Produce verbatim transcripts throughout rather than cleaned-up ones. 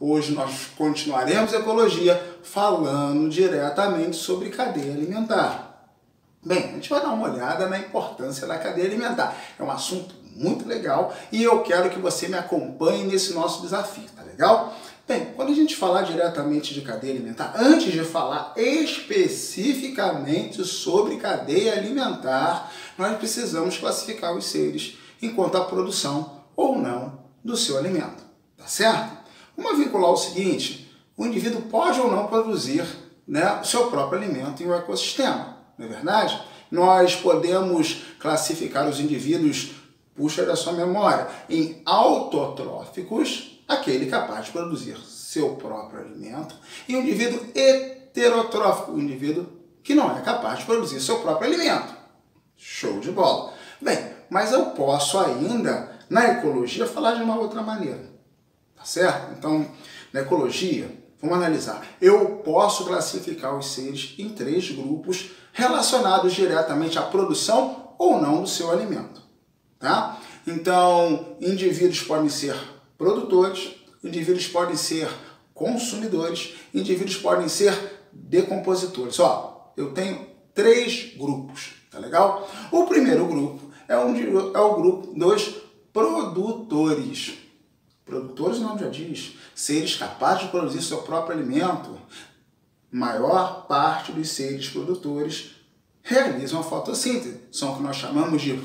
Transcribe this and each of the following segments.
Hoje nós continuaremos ecologia falando diretamente sobre cadeia alimentar. Bem, a gente vai dar uma olhada na importância da cadeia alimentar. É um assunto muito legal e eu quero que você me acompanhe nesse nosso desafio, tá legal? Bem, quando a gente falar diretamente de cadeia alimentar, antes de falar especificamente sobre cadeia alimentar, nós precisamos classificar os seres enquanto a produção ou não do seu alimento, tá certo? Vamos vincular o seguinte: o indivíduo pode ou não produzir, né, o seu próprio alimento em um ecossistema, não é verdade? Nós podemos classificar os indivíduos, puxa da sua memória, em autotróficos, aquele capaz de produzir seu próprio alimento, e um indivíduo heterotrófico, um indivíduo que não é capaz de produzir seu próprio alimento. Show de bola! Bem, mas eu posso ainda, na ecologia, falar de uma outra maneira, tá certo? Então, na ecologia, vamos analisar. Eu posso classificar os seres em três grupos relacionados diretamente à produção ou não do seu alimento, tá? Então, indivíduos podem ser produtores, indivíduos podem ser consumidores, indivíduos podem ser decompositores. Ó, eu tenho três grupos, tá legal? O primeiro grupo é, um, é o grupo dos produtores. Produtores, o nome já diz, seres capazes de produzir seu próprio alimento. Maior parte dos seres produtores realizam a fotossíntese. São o que nós chamamos de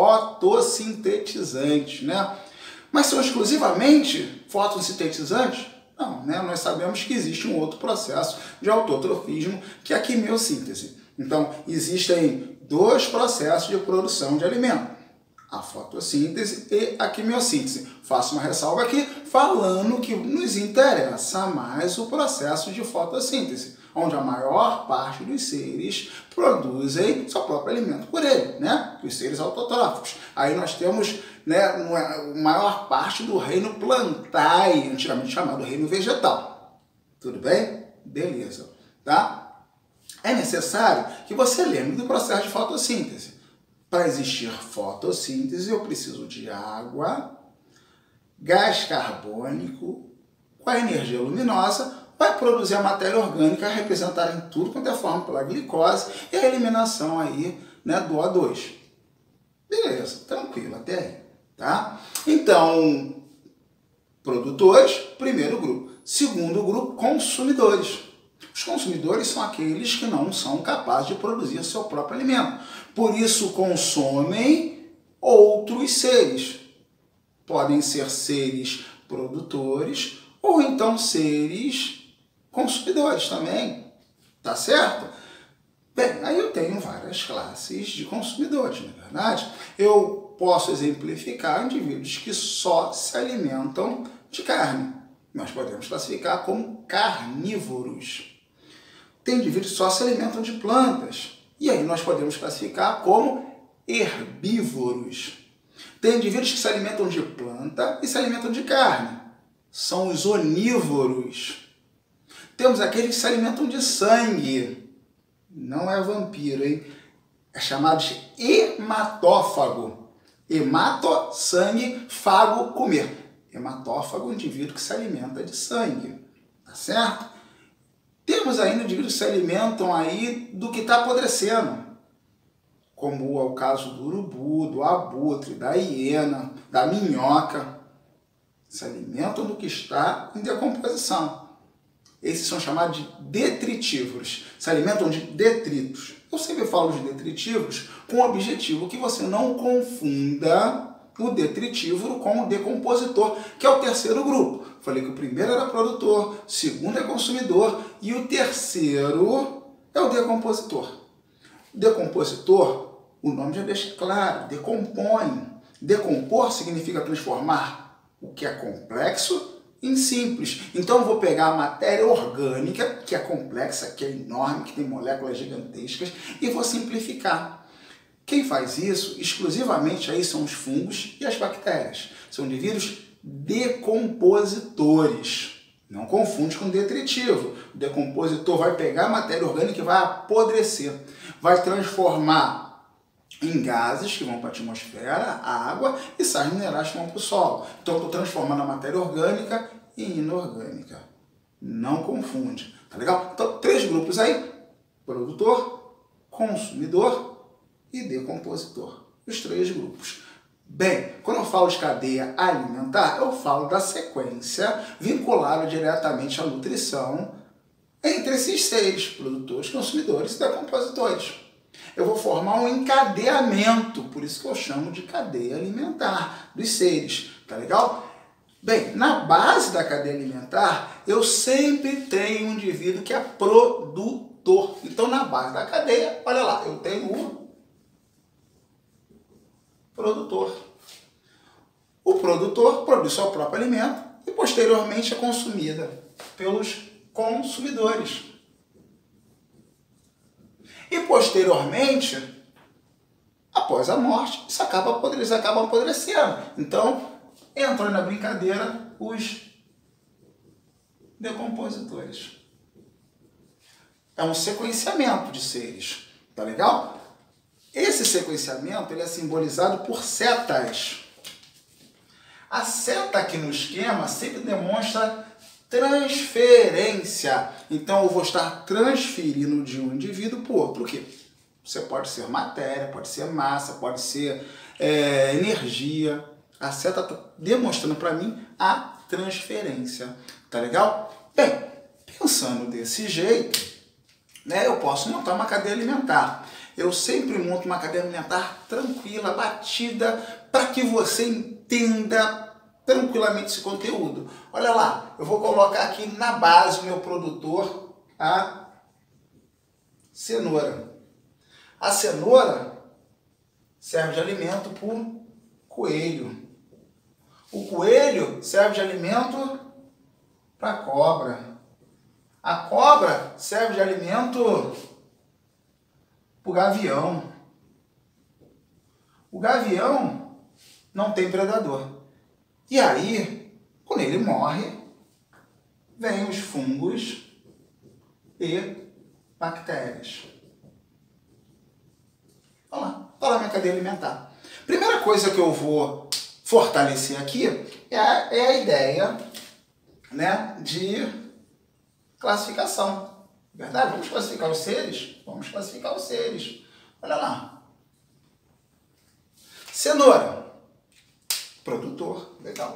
fotossintetizantes, né? Mas são exclusivamente fotossintetizantes? Não, né? Nós sabemos que existe um outro processo de autotrofismo, que é a quimiossíntese. Então, existem dois processos de produção de alimento: a fotossíntese e a quimiossíntese. Faço uma ressalva aqui falando que nos interessa mais o processo de fotossíntese, onde a maior parte dos seres produzem seu próprio alimento por ele, né? Os seres autotróficos. Aí nós temos, né, a maior parte do reino plantae, antigamente chamado reino vegetal. Tudo bem? Beleza, tá? É necessário que você lembre do processo de fotossíntese. Para existir fotossíntese, eu preciso de água, gás carbônico, com a energia luminosa, vai produzir a matéria orgânica representada em tudo quanto é forma pela glicose e a eliminação aí, né, do O dois. Beleza, tranquilo até aí, tá? Então, produtores, primeiro grupo. Segundo grupo, consumidores. Os consumidores são aqueles que não são capazes de produzir seu próprio alimento. Por isso, consomem outros seres. Podem ser seres produtores ou então seres consumidores também. Tá certo? Bem, aí eu tenho várias classes de consumidores, não é verdade? Eu posso exemplificar indivíduos que só se alimentam de carne. Nós podemos classificar como carnívoros. Tem indivíduos que só se alimentam de plantas. E aí nós podemos classificar como herbívoros. Tem indivíduos que se alimentam de planta e se alimentam de carne. São os onívoros. Temos aqueles que se alimentam de sangue. Não é vampiro, hein? É chamado de hematófago. Hemato, sangue, fago, comer. Hematófago, indivíduo que se alimenta de sangue. Tá certo? Temos ainda indivíduos que se alimentam aí do que está apodrecendo, como é o caso do urubu, do abutre, da hiena, da minhoca. Se alimentam do que está em decomposição. Esses são chamados de detritívoros. Se alimentam de detritos. Eu sempre falo de detritívoros com o objetivo que você não confunda o detritívoro com o decompositor, que é o terceiro grupo. Falei que o primeiro era produtor, o segundo é consumidor e o terceiro é o decompositor. O decompositor, o nome já deixa claro, decompõe. Decompor significa transformar o que é complexo em simples. Então eu vou pegar a matéria orgânica, que é complexa, que é enorme, que tem moléculas gigantescas, e vou simplificar. Quem faz isso exclusivamente aí são os fungos e as bactérias. São indivíduos decompositores. Não confunde com detritivo. O decompositor vai pegar a matéria orgânica e vai apodrecer. Vai transformar em gases que vão para a atmosfera, a água, e sais minerais que vão para o solo. Então, estou transformando a matéria orgânica em inorgânica. Não confunde, tá legal? Então, três grupos aí: produtor, consumidor e decompositor. Os três grupos. Bem, quando eu falo de cadeia alimentar, eu falo da sequência vinculada diretamente à nutrição entre esses seres, produtores, consumidores e decompositores. Eu vou formar um encadeamento, por isso que eu chamo de cadeia alimentar dos seres, tá legal? Bem, na base da cadeia alimentar, eu sempre tenho um indivíduo que é produtor. Então, na base da cadeia, olha lá, eu tenho o produtor. O produtor produz seu próprio alimento e posteriormente é consumida pelos consumidores. E posteriormente, após a morte, isso acaba, eles acabam apodrecendo. Então, entram na brincadeira os decompositores. É um sequenciamento de seres, tá legal? Esse sequenciamento ele é simbolizado por setas. A seta aqui no esquema sempre demonstra transferência. Então eu vou estar transferindo de um indivíduo para o outro. O quê? Você pode ser matéria, pode ser massa, pode ser é, energia. A seta está demonstrando para mim a transferência. Tá legal? Bem, pensando desse jeito, né, eu posso montar uma cadeia alimentar. Eu sempre monto uma cadeia alimentar tranquila, batida, para que você entenda tranquilamente esse conteúdo. Olha lá, eu vou colocar aqui na base o meu produtor, a cenoura. A cenoura serve de alimento para o coelho. O coelho serve de alimento para a cobra. A cobra serve de alimento para o gavião. O gavião não tem predador. E aí, quando ele morre, vem os fungos e bactérias. Olha lá, olha lá a minha cadeia alimentar. Primeira coisa que eu vou fortalecer aqui é a, é a ideia, né, de classificação. Verdade? Vamos classificar os seres? Vamos classificar os seres. Olha lá. Cenoura. Produtor. Legal.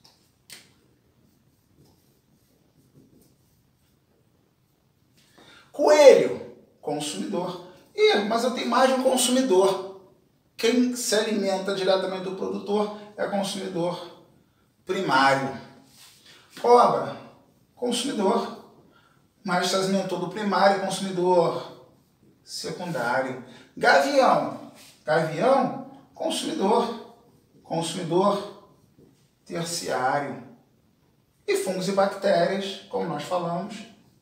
Coelho. Consumidor. Ih, mas eu tenho mais de um consumidor. Quem se alimenta diretamente do produtor é consumidor primário. Cobra. Consumidor. Mas se alimentou do primário, consumidor secundário. Gavião. Gavião, consumidor. Consumidor terciário. E fungos e bactérias, como nós falamos,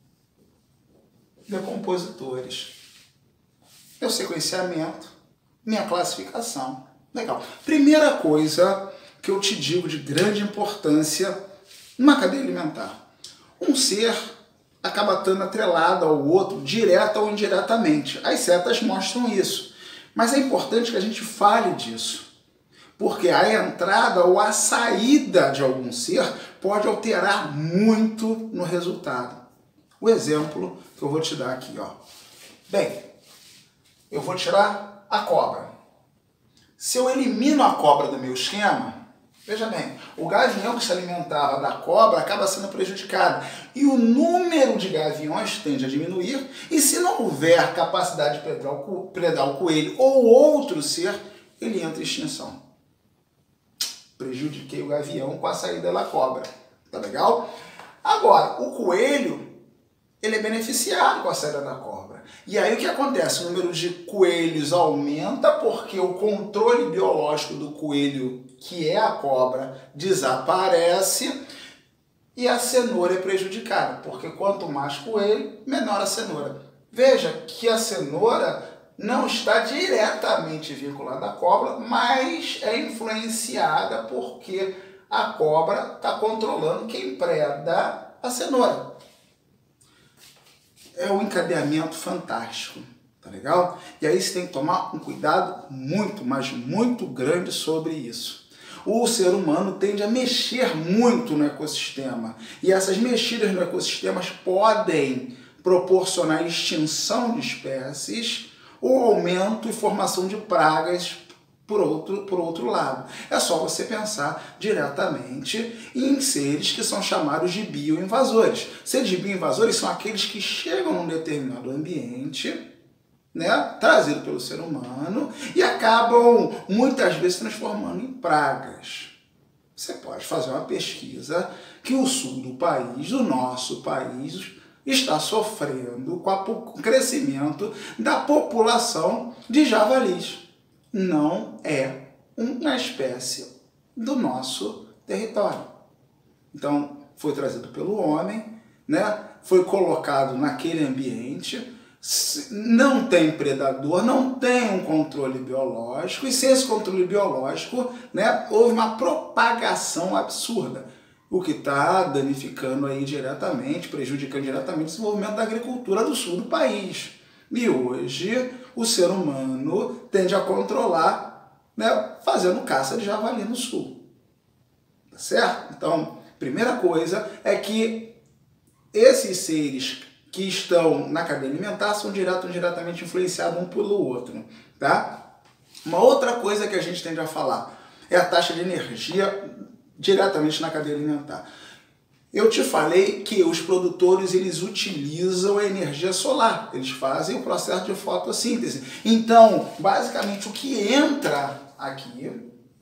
decompositores. Meu sequenciamento, minha classificação. Legal. Primeira coisa que eu te digo de grande importância numa cadeia alimentar. Um ser acaba estando atrelado ao outro, direta ou indiretamente. As setas mostram isso. Mas é importante que a gente fale disso. Porque a entrada ou a saída de algum ser pode alterar muito no resultado. O exemplo que eu vou te dar aqui, ó. Bem, eu vou tirar a cobra. Se eu elimino a cobra do meu esquema, veja bem, o gavião que se alimentava da cobra acaba sendo prejudicado. E o número de gaviões tende a diminuir. E se não houver capacidade de predar o, predar o coelho ou outro ser, ele entra em extinção. Prejudiquei o gavião com a saída da cobra. Tá legal? Agora, o coelho, ele é beneficiado com a saída da cobra. E aí o que acontece? O número de coelhos aumenta porque o controle biológico do coelho, que é a cobra, desaparece e a cenoura é prejudicada. Porque quanto mais coelho, menor a cenoura. Veja que a cenoura não está diretamente vinculada à cobra, mas é influenciada porque a cobra está controlando quem preda a cenoura. É um encadeamento fantástico. Tá legal? E aí você tem que tomar um cuidado muito, mas muito grande sobre isso. O ser humano tende a mexer muito no ecossistema. E essas mexidas no ecossistema podem proporcionar extinção de espécies ou aumento e formação de pragas por outro, por outro lado. É só você pensar diretamente em seres que são chamados de bioinvasores. Seres de bioinvasores são aqueles que chegam num determinado ambiente, né, trazido pelo ser humano, e acabam muitas vezes transformando em pragas. Você pode fazer uma pesquisa que o sul do país, do nosso país, está sofrendo com, a, com o crescimento da população de javalis. Não é uma espécie do nosso território. Então, foi trazido pelo homem, né, foi colocado naquele ambiente, não tem predador, não tem um controle biológico, e sem esse controle biológico, né, houve uma propagação absurda, o que está danificando aí diretamente, prejudicando diretamente o desenvolvimento da agricultura do sul do país. E hoje o ser humano tende a controlar, né, fazendo caça de javali no sul. Tá certo? Então, primeira coisa é que esses seres que estão na cadeia alimentar são direto ou indiretamente influenciados um pelo outro, tá? Uma outra coisa que a gente tende a falar é a taxa de energia diretamente na cadeia alimentar. Eu te falei que os produtores eles utilizam a energia solar, eles fazem o processo de fotossíntese. Então, basicamente, o que entra aqui,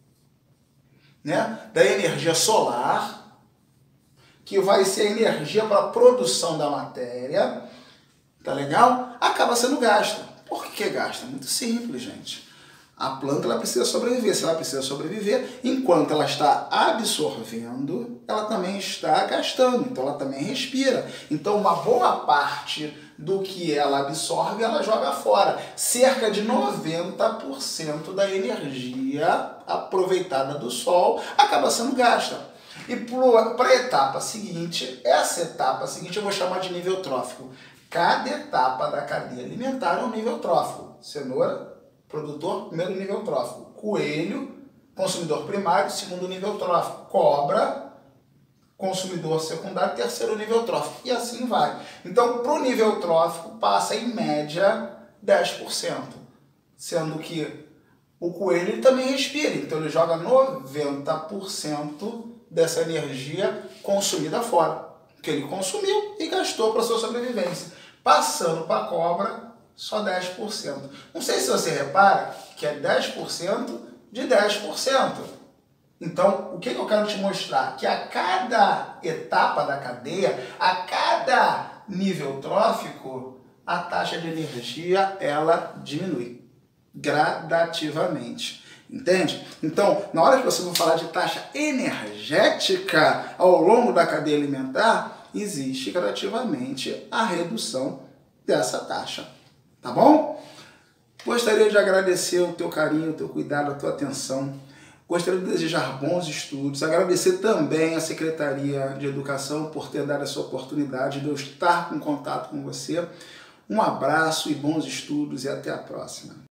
né, da energia solar, que vai ser a energia para a produção da matéria, tá legal? Acaba sendo gasta. Por que que é gasta? Muito simples, gente. A planta ela precisa sobreviver. Se ela precisa sobreviver, enquanto ela está absorvendo, ela também está gastando. Então ela também respira. Então uma boa parte do que ela absorve, ela joga fora. Cerca de noventa por cento da energia aproveitada do sol acaba sendo gasta. E para a etapa seguinte, essa etapa seguinte eu vou chamar de nível trófico. Cada etapa da cadeia alimentar é um nível trófico. Cenoura, produtor, primeiro nível trófico. Coelho, consumidor primário, segundo nível trófico. Cobra, consumidor secundário, terceiro nível trófico. E assim vai. Então, para o nível trófico, passa em média dez por cento. Sendo que o coelho ele também respira. Então, ele joga noventa por cento dessa energia consumida fora, que ele consumiu e gastou para sua sobrevivência. Passando para a cobra, só dez por cento. Não sei se você repara que é dez por cento de dez por cento. Então, o que eu quero te mostrar? Que a cada etapa da cadeia, a cada nível trófico, a taxa de energia ela diminui gradativamente. Entende? Então, na hora que você for falar de taxa energética ao longo da cadeia alimentar, existe gradativamente a redução dessa taxa. Tá bom? Gostaria de agradecer o teu carinho, o teu cuidado, a tua atenção. Gostaria de desejar bons estudos. Agradecer também à Secretaria de Educação por ter dado essa oportunidade de eu estar em contato com você. Um abraço e bons estudos e até a próxima.